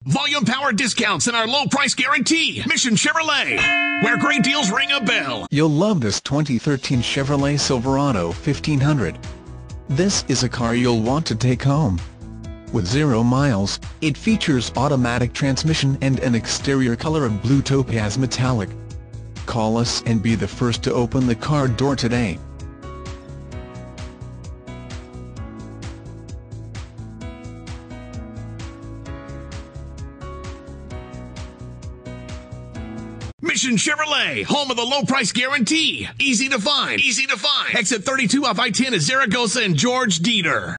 Volume power discounts and our low price guarantee. Mission Chevrolet, where great deals ring a bell. You'll love this 2013 Chevrolet Silverado 1500. This is a car you'll want to take home. With 0 miles, it features automatic transmission and an exterior color of blue topaz metallic. Call us and be the first to open the car door today. Mission Chevrolet, home of the low price guarantee. Easy to find. Exit 32 off I-10 at Zaragoza and George Dieter.